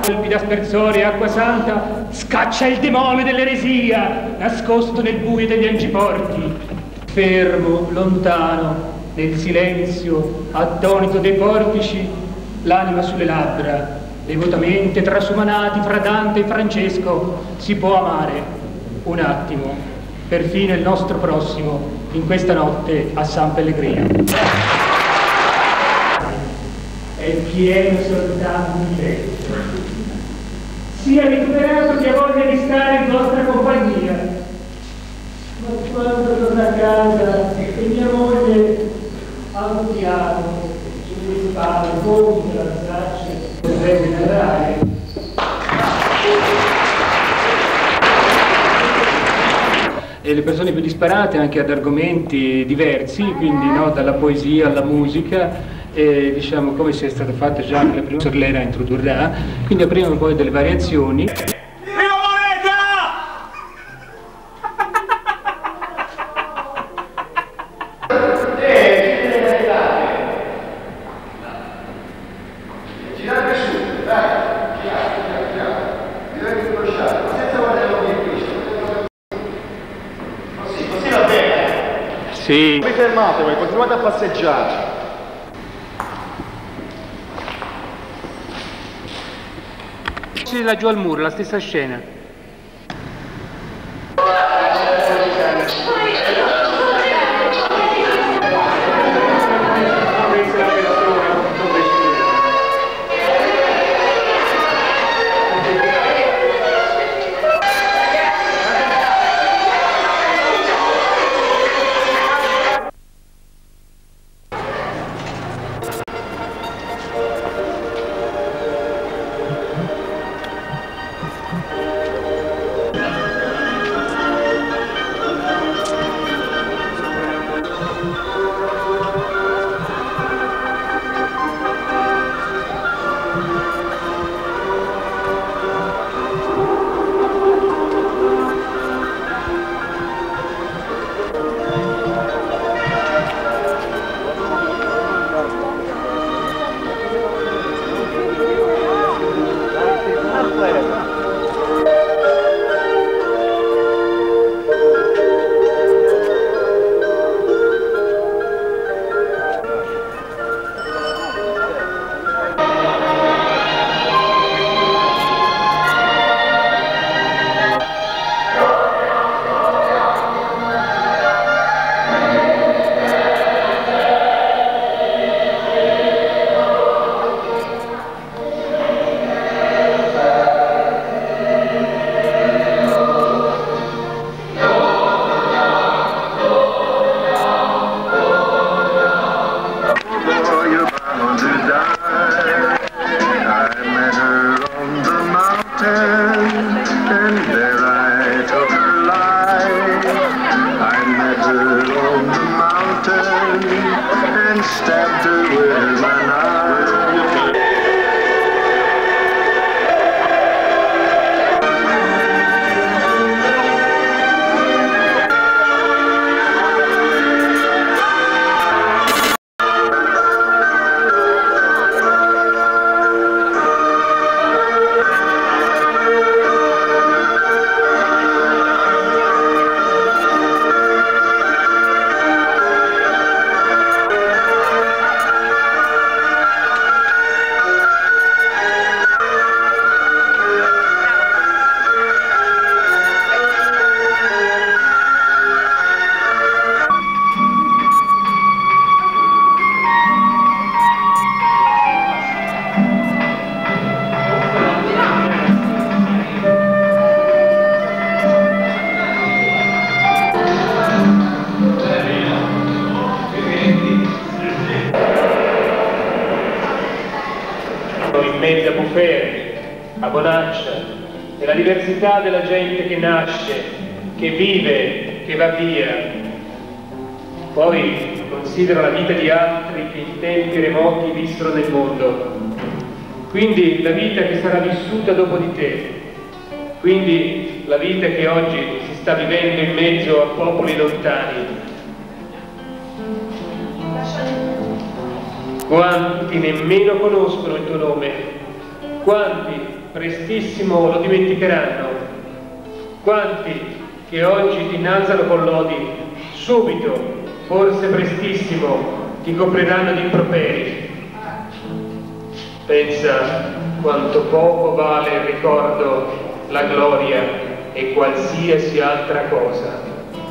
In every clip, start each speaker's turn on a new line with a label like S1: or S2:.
S1: Colpi d'aspersore e acqua santa, scaccia il demonio dell'eresia, nascosto nel buio degli angiporti. Fermo, lontano, nel silenzio, attonito dei portici, l'anima sulle labbra, devotamente trasumanati fra Dante e Francesco, si può amare un attimo, perfino il nostro prossimo, in questa notte a San Pellegrino. È pieno soltanto di petto. Sia recuperato che ha voglia di stare in vostra compagnia. Ma quando torno a casa e mia moglie ha un piano sulle spalle, gomita la braccia, potrebbe narrare. E le persone più disparate anche ad argomenti diversi, quindi no, dalla poesia alla musica, e diciamo come sia stato fatto già nella prima Sorlera introdurrà, quindi apriamo poi delle variazioni. Sì.
S2: Non vi fermate voi, continuate a passeggiare.
S1: Laggiù al muro, la stessa scena. mezzo a Bufferri, a Bonaccia, nella diversità della gente che nasce, che vive, che va via. Poi considero la vita di altri che in tempi remoti vissero nel mondo. Quindi la vita che sarà vissuta dopo di te. Quindi la vita che oggi si sta vivendo in mezzo a popoli lontani. Quanti nemmeno conoscono il tuo nome? Quanti prestissimo lo dimenticheranno. Quanti che oggi ti innalzano con lodi, subito, forse prestissimo, ti copriranno di improperi. Pensa quanto poco vale il ricordo, la gloria e qualsiasi altra cosa.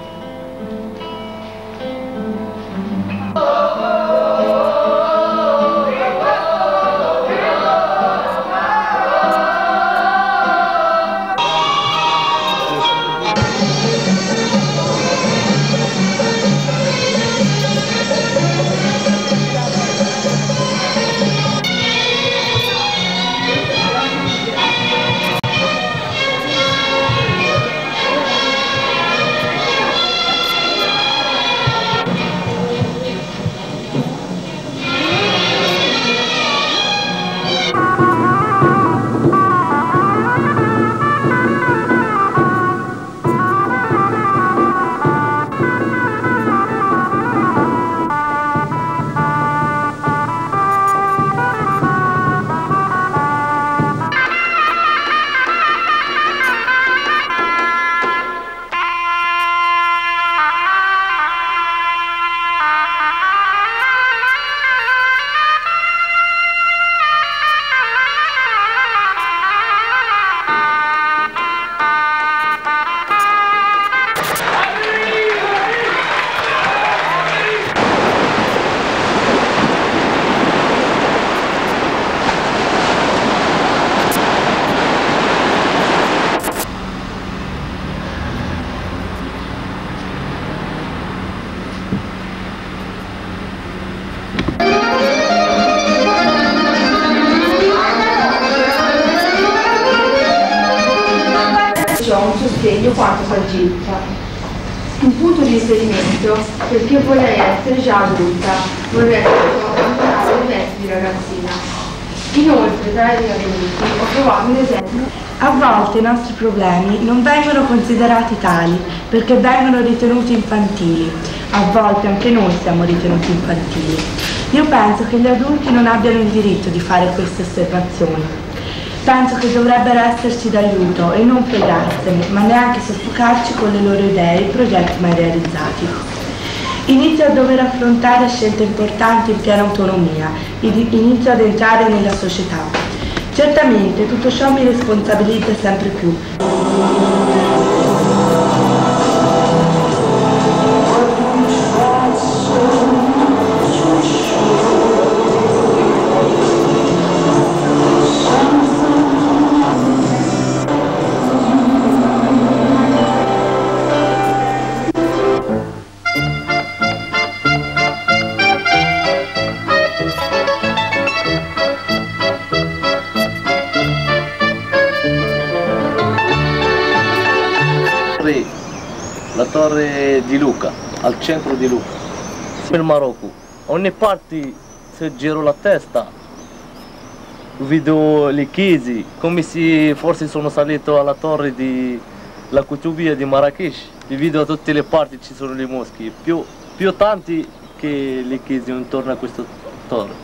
S3: Un sostegno quanto saggezza, un punto di riferimento perché vorrei essere già adulta, vorrei abbandonare i vesti di ragazzina. Inoltre, tra i adulti ho trovato un esempio.
S4: A volte i nostri problemi non vengono considerati tali perché vengono ritenuti infantili, a volte anche noi siamo ritenuti infantili. Io penso che gli adulti non abbiano il diritto di fare queste osservazioni. Penso che dovrebbero esserci d'aiuto e non fregarsene, ma neanche soffocarci con le loro idee e progetti mai realizzati. Inizio a dover affrontare scelte importanti in piena autonomia, inizio ad entrare nella società. Certamente tutto ciò mi responsabilizza sempre più.
S5: La torre di Luca, al centro di Luca. Il Marocco, ogni parte se giro la testa, vedo le chiese, come se forse sono salito alla torre della Kutubia di Marrakesh, e vedo da tutte le parti ci sono le moschee, più tanti che le chiese intorno a questa torre.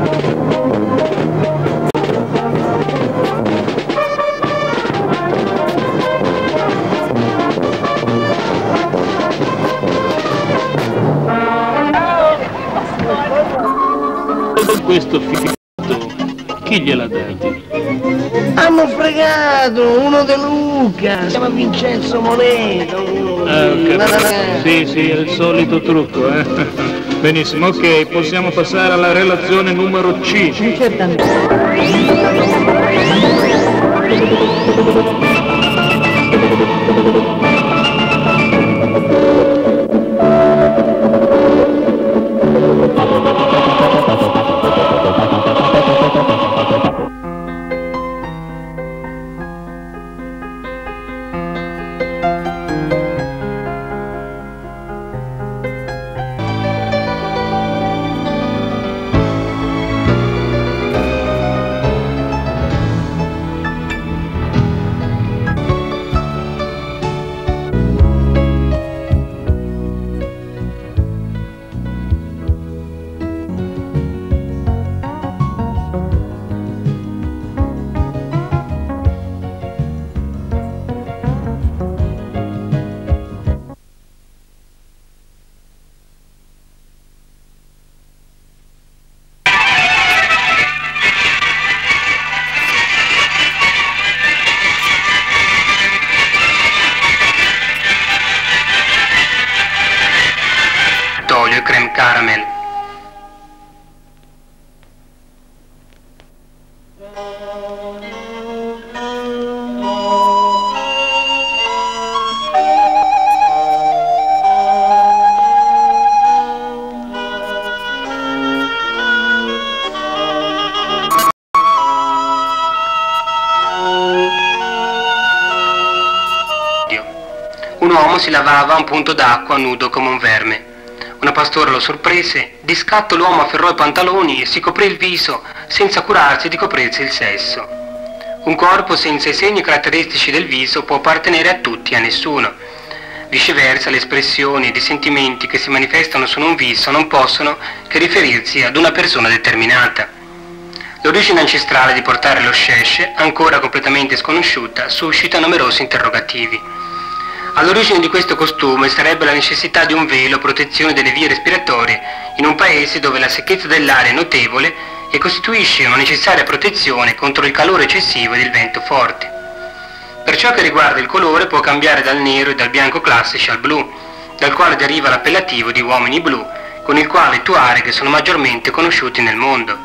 S6: Questo figlio, chi gliel'ha dato?
S7: Hanno fregato uno De Luca, si chiama Vincenzo Moneto.
S6: Sì, è il solito trucco, eh. Benissimo, ok, possiamo passare alla relazione numero C.
S8: Un uomo si lavava a un punto d'acqua nudo come un verme. Una pastora lo sorprese, di scatto l'uomo afferrò i pantaloni e si coprì il viso senza curarsi di coprirsi il sesso. Un corpo senza i segni caratteristici del viso può appartenere a tutti e a nessuno. Viceversa, le espressioni ed i sentimenti che si manifestano su un viso non possono che riferirsi ad una persona determinata. L'origine ancestrale di portare lo sheshe, ancora completamente sconosciuta, suscita numerosi interrogativi. All'origine di questo costume sarebbe la necessità di un velo a protezione delle vie respiratorie in un paese dove la secchezza dell'aria è notevole e costituisce una necessaria protezione contro il calore eccessivo ed il vento forte. Per ciò che riguarda il colore può cambiare dal nero e dal bianco classici al blu, dal quale deriva l'appellativo di uomini blu, con il quale i Tuareg sono maggiormente conosciuti nel mondo.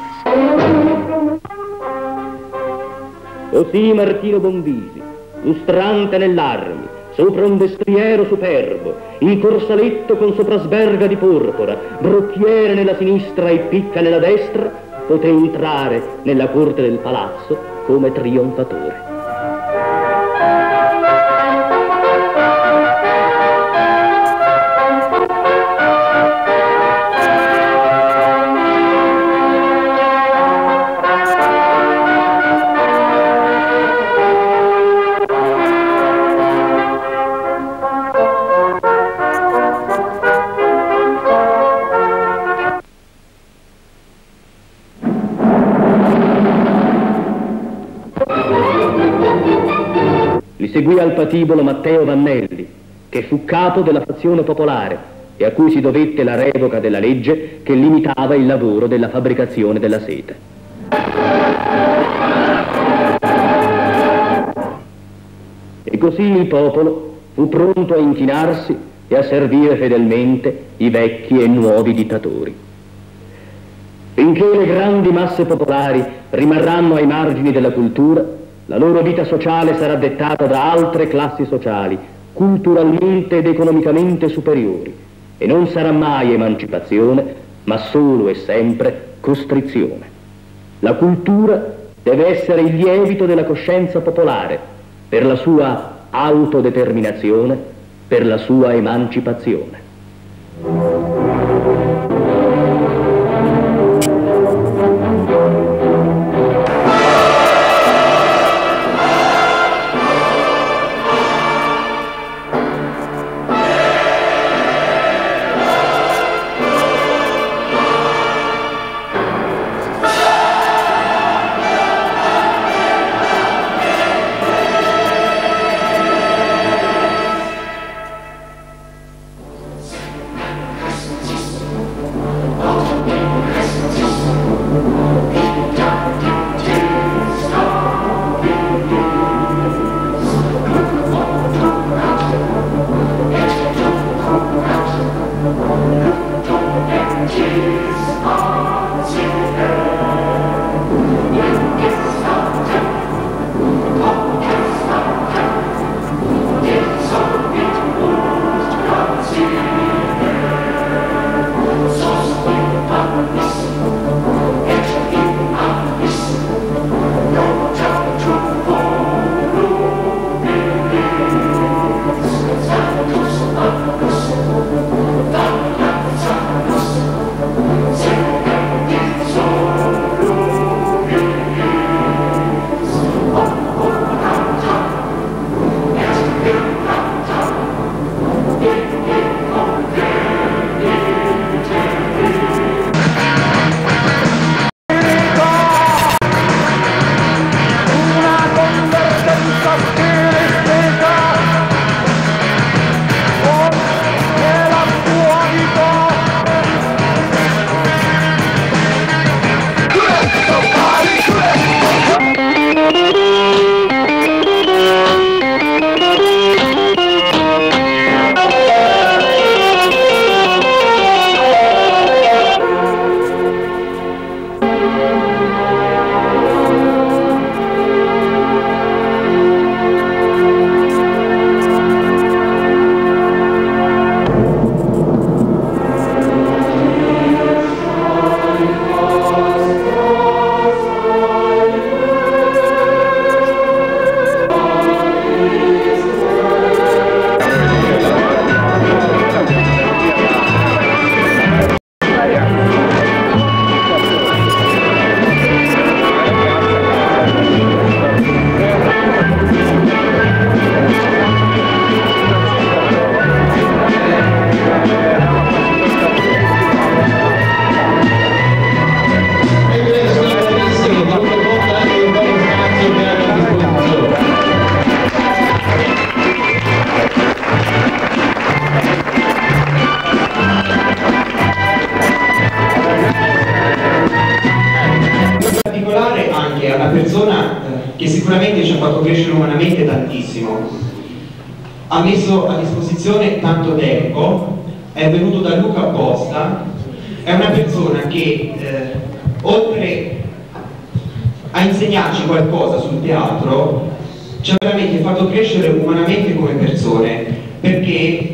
S9: Così Martino Bombisi, lustrante nell'armi, sopra un destriero superbo, in corsaletto con soprasberga di porpora, brocchiere nella sinistra e picca nella destra, poté entrare nella corte del palazzo come trionfatore. Seguì al patibolo Matteo Vannelli, che fu capo della fazione popolare e a cui si dovette la revoca della legge che limitava il lavoro della fabbricazione della seta. E così il popolo fu pronto a inchinarsi e a servire fedelmente i vecchi e nuovi dittatori. Finché le grandi masse popolari rimarranno ai margini della cultura, la loro vita sociale sarà dettata da altre classi sociali, culturalmente ed economicamente superiori, e non sarà mai emancipazione, ma solo e sempre costrizione. La cultura deve essere il lievito della coscienza popolare, per la sua autodeterminazione, per la sua emancipazione.
S10: è una persona che sicuramente ci ha fatto crescere umanamente tantissimo. Ha messo a disposizione tanto tempo, è venuto da Luca apposta, è una persona che oltre a insegnarci qualcosa sul teatro ci ha veramente fatto crescere umanamente come persone, perché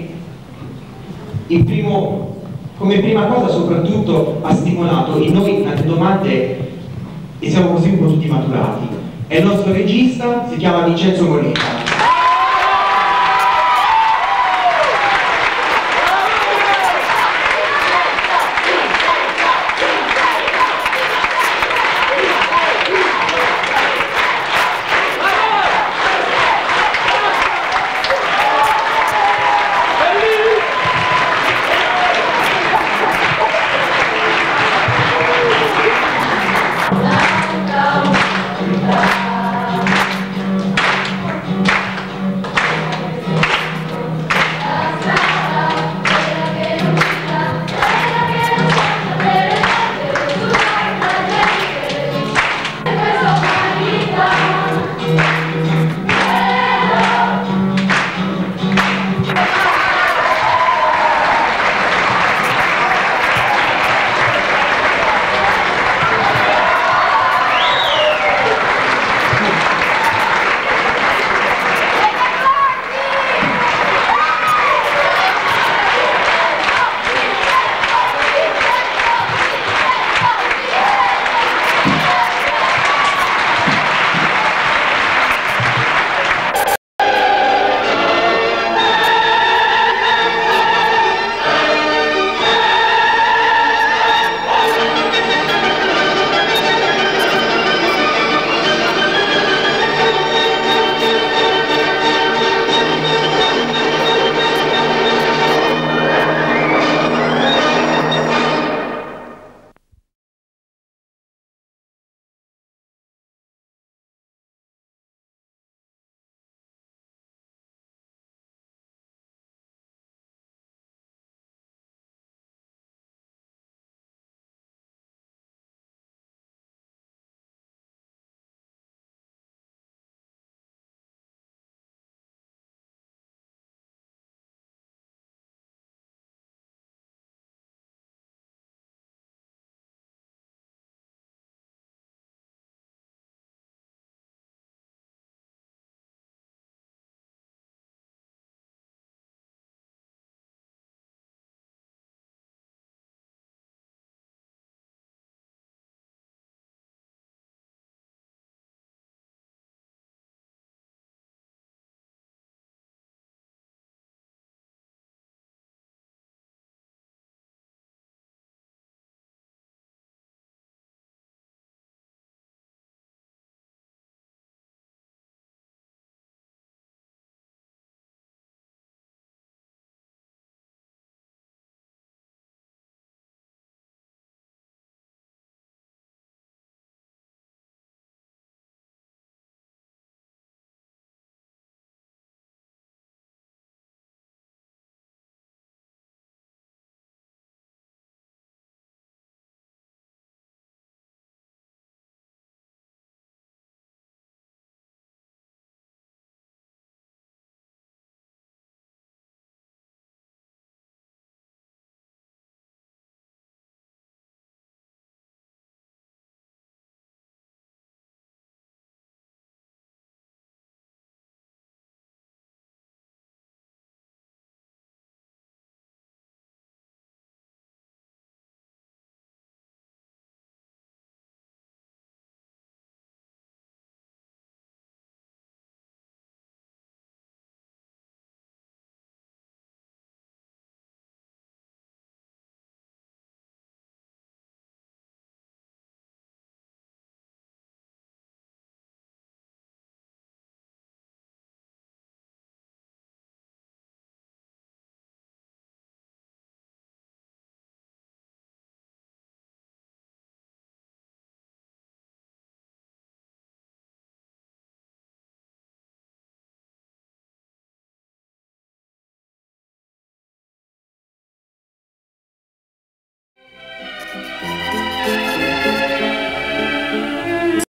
S10: come prima cosa soprattutto ha stimolato in noi tante domande e siamo così un po' tutti maturati. È il nostro regista, si chiama Vincenzo Molina.